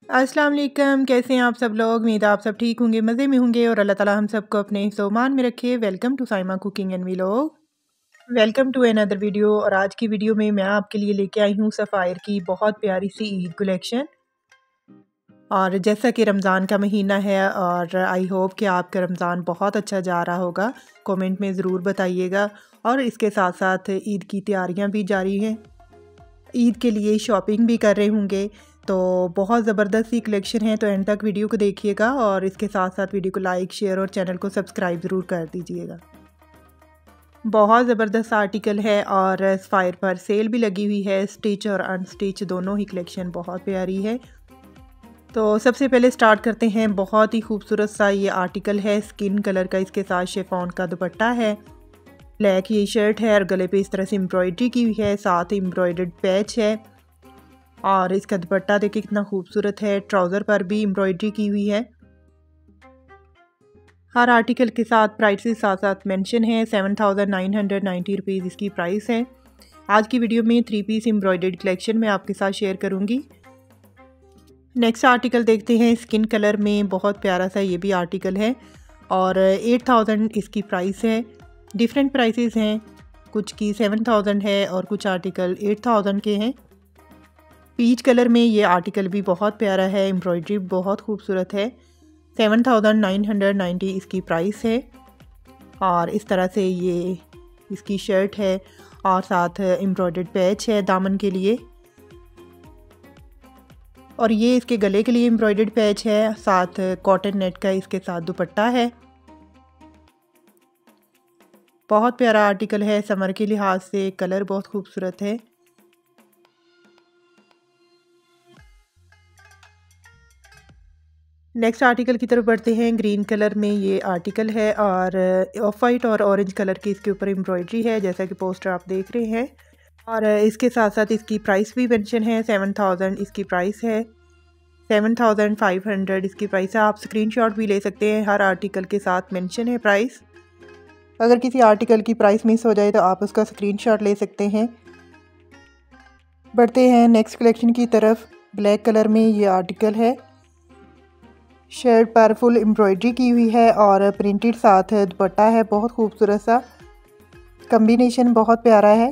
अस्सलाम वालेकुम, कैसे हैं आप सब लोग। उम्मीद है आप सब ठीक होंगे, मज़े में होंगे और अल्लाह ताला हम सबको अपने सोमान में रखे। Welcome to Saima cooking and vlog. Welcome to another video. और आज की वीडियो में मैं आपके लिए लेके आई हूँ सफ़ायर की बहुत प्यारी सी ईद कलेक्शन। और जैसा कि रमज़ान का महीना है और आई होप कि आपका रमज़ान बहुत अच्छा जा रहा होगा, कमेंट में ज़रूर बताइएगा। और इसके साथ साथ ईद की तैयारियां भी जारी हैं, ईद के लिए शॉपिंग भी कर रहे होंगे। तो बहुत ज़बरदस्त सी कलेक्शन है, तो एंड तक वीडियो को देखिएगा और इसके साथ साथ वीडियो को लाइक, शेयर और चैनल को सब्सक्राइब ज़रूर कर दीजिएगा। बहुत ज़बरदस्त आर्टिकल है और सफ़ायर पर सेल भी लगी हुई है, स्टिच और अनस्टिच दोनों ही कलेक्शन बहुत प्यारी है। तो सबसे पहले स्टार्ट करते हैं। बहुत ही खूबसूरत सा ये आर्टिकल है, स्किन कलर का, इसके साथ शिफॉन का दुपट्टा है, ब्लैक ये शर्ट है और गले पे इस तरह से एम्ब्रॉयडरी की हुई है, साथ एम्ब्रॉयडर्ड पैच है। और इसका दुपट्टा देखिए कितना खूबसूरत है, ट्राउज़र पर भी एम्ब्रॉयडरी की हुई है। हर आर्टिकल के साथ प्राइसेस साथ साथ मेंशन है। 7990 रुपीज़ इसकी प्राइस है। आज की वीडियो में 3 पीस एम्ब्रॉयडर्ड कलेक्शन मैं आपके साथ शेयर करूंगी। नेक्स्ट आर्टिकल देखते हैं, स्किन कलर में बहुत प्यारा सा ये भी आर्टिकल है और 8000 इसकी प्राइस है। डिफरेंट प्राइसेस हैं, कुछ की 7000 है और कुछ आर्टिकल 8000 के हैं। पीच कलर में ये आर्टिकल भी बहुत प्यारा है, एम्ब्रॉयडरी बहुत खूबसूरत है। 7990 इसकी प्राइस है। और इस तरह से ये इसकी शर्ट है और साथ एम्ब्रॉयडर्ड पैच है दामन के लिए। और ये इसके गले के लिए एम्ब्रॉयडर्ड पैच है, साथ कॉटन नेट का इसके साथ दुपट्टा है। बहुत प्यारा आर्टिकल है, समर के लिहाज से कलर बहुत खूबसूरत है। नेक्स्ट आर्टिकल की तरफ बढ़ते हैं। ग्रीन कलर में ये आर्टिकल है और ऑफ वाइट और ऑरेंज कलर की इसके ऊपर एम्ब्रॉयडरी है, जैसा कि पोस्टर आप देख रहे हैं। और इसके साथ साथ इसकी प्राइस भी मेंशन है। 7000 इसकी प्राइस है, 7500 इसकी प्राइस है। आप स्क्रीनशॉट भी ले सकते हैं, हर आर्टिकल के साथ मेंशन है प्राइस। अगर किसी आर्टिकल की प्राइस मिस हो जाए तो आप उसका स्क्रीनशॉट ले सकते हैं। बढ़ते हैं नेक्स्ट कलेक्शन की तरफ। ब्लैक कलर में ये आर्टिकल है, शर्ट पर फुल एम्ब्रॉयडरी की हुई है और प्रिंटेड साथ दुपट्टा है, बहुत खूबसूरत सा कॉम्बिनेशन, बहुत प्यारा है।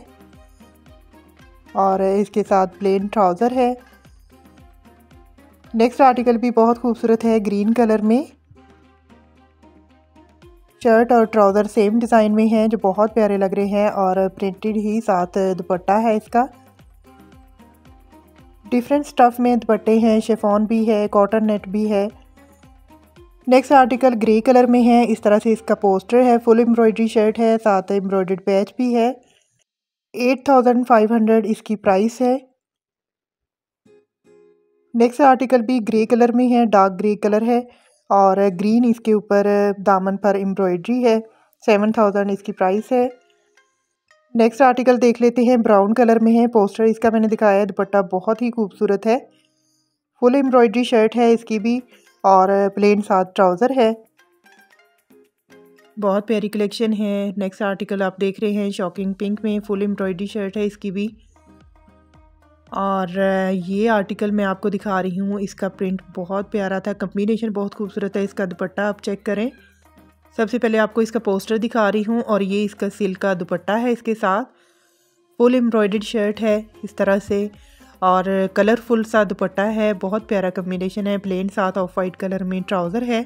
और इसके साथ प्लेन ट्राउज़र है। नेक्स्ट आर्टिकल भी बहुत खूबसूरत है, ग्रीन कलर में शर्ट और ट्राउज़र सेम डिज़ाइन में हैं, जो बहुत प्यारे लग रहे हैं और प्रिंटेड ही साथ दुपट्टा है इसका। डिफरेंट स्टफ़ में दुपट्टे हैं, शिफॉन भी है, कॉटन नेट भी है। नेक्स्ट आर्टिकल ग्रे कलर में है, इस तरह से इसका पोस्टर है, फुल एम्ब्रॉयडरी शर्ट है, साथ एम्ब्रॉयडर्ड पैच भी है। 8500 इसकी प्राइस है। नेक्स्ट आर्टिकल भी ग्रे कलर में है, डार्क ग्रे कलर है और ग्रीन इसके ऊपर दामन पर एम्ब्रॉयडरी है। 7000 इसकी प्राइस है। नेक्स्ट आर्टिकल देख लेते हैं, ब्राउन कलर में है, पोस्टर इसका मैंने दिखाया है, दुपट्टा बहुत ही खूबसूरत है, फुल एम्ब्रॉयडरी शर्ट है इसकी भी और प्लेन साथ ट्राउज़र है। बहुत प्यारी कलेक्शन है। नेक्स्ट आर्टिकल आप देख रहे हैं, शॉकिंग पिंक में फुल एम्ब्रॉयडरी शर्ट है इसकी भी। और ये आर्टिकल मैं आपको दिखा रही हूँ, इसका प्रिंट बहुत प्यारा था, कॉम्बिनेशन बहुत खूबसूरत है। इसका दुपट्टा आप चेक करें। सबसे पहले आपको इसका पोस्टर दिखा रही हूँ और ये इसका सिल्क का दुपट्टा है, इसके साथ फुल एम्ब्रॉयडर्ड शर्ट है इस तरह से और कलरफुल सा दुपट्टा है, बहुत प्यारा कॉम्बिनेशन है। प्लेन साथ ऑफ वाइट कलर में ट्राउज़र है।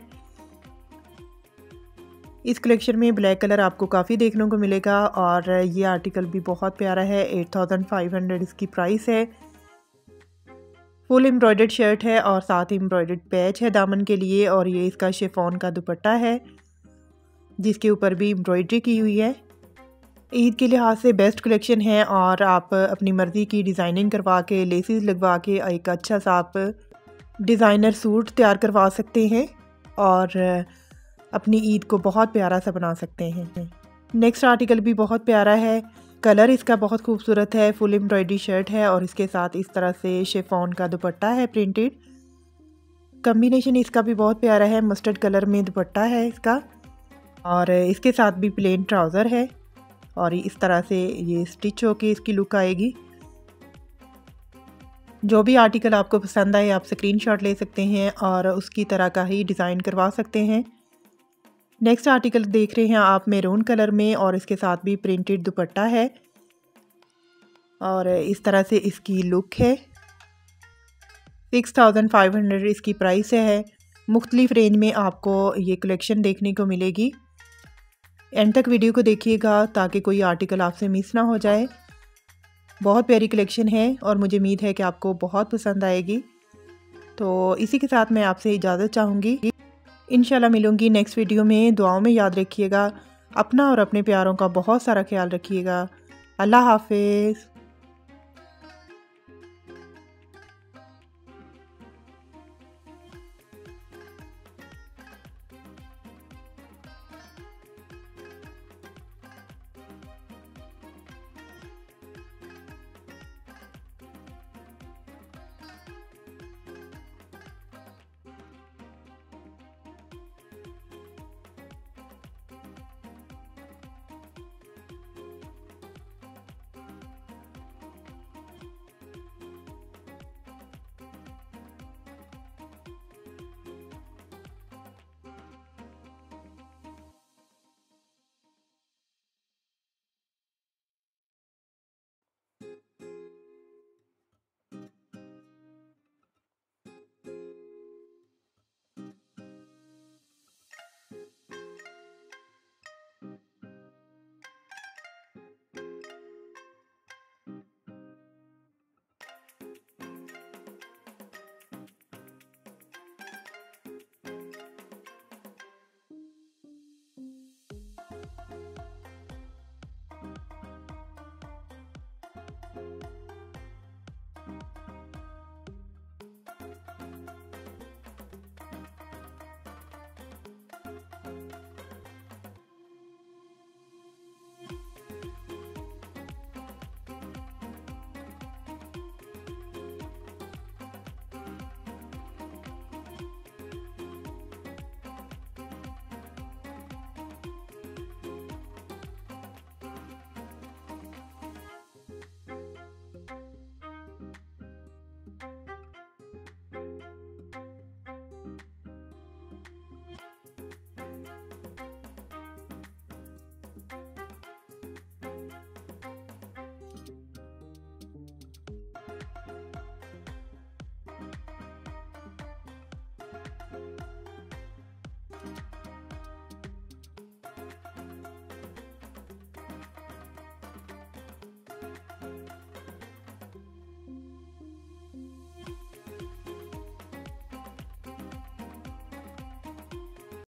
इस कलेक्शन में ब्लैक कलर आपको काफ़ी देखने को मिलेगा और ये आर्टिकल भी बहुत प्यारा है। 8500 इसकी प्राइस है। फुल एम्ब्रॉयडर्ड शर्ट है और साथ एम्ब्रॉयडर्ड पैच है दामन के लिए और ये इसका शिफॉन का दुपट्टा है, जिसके ऊपर भी एम्ब्रॉयडरी की हुई है। ईद के लिहाज से बेस्ट कलेक्शन है और आप अपनी मर्ज़ी की डिज़ाइनिंग करवा के, लेसेस लगवा के एक अच्छा सा आप डिज़ाइनर सूट तैयार करवा सकते हैं और अपनी ईद को बहुत प्यारा सा बना सकते हैं। नेक्स्ट आर्टिकल भी बहुत प्यारा है, कलर इसका बहुत खूबसूरत है, फुल एम्ब्रॉयडरी शर्ट है और इसके साथ इस तरह से शिफॉन का दुपट्टा है प्रिंटेड। कॉम्बिनेशन इसका भी बहुत प्यारा है, मस्टर्ड कलर में दुपट्टा है इसका और इसके साथ भी प्लेन ट्राउज़र है और इस तरह से ये स्टिच होके इसकी लुक आएगी। जो भी आर्टिकल आपको पसंद आए आप स्क्रीनशॉट ले सकते हैं और उसकी तरह का ही डिज़ाइन करवा सकते हैं। नेक्स्ट आर्टिकल देख रहे हैं आप मैरून कलर में और इसके साथ भी प्रिंटेड दुपट्टा है और इस तरह से इसकी लुक है। 6500 इसकी प्राइस है। मुख्तलिफ रेंज में आपको ये कलेक्शन देखने को मिलेगी। एंड तक वीडियो को देखिएगा ताकि कोई आर्टिकल आपसे मिस ना हो जाए। बहुत प्यारी कलेक्शन है और मुझे उम्मीद है कि आपको बहुत पसंद आएगी। तो इसी के साथ मैं आपसे इजाज़त चाहूँगी। इंशाल्लाह मिलूँगी नेक्स्ट वीडियो में। दुआओं में याद रखिएगा अपना और अपने प्यारों का बहुत सारा ख्याल रखिएगा। अल्लाह हाफिज़।